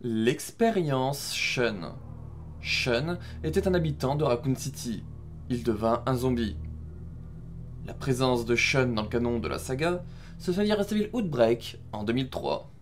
L'expérience Sean. Sean était un habitant de Raccoon City. Il devint un zombie. La présence de Sean dans le canon de la saga se fait via Resident Evil Outbreak en 2003.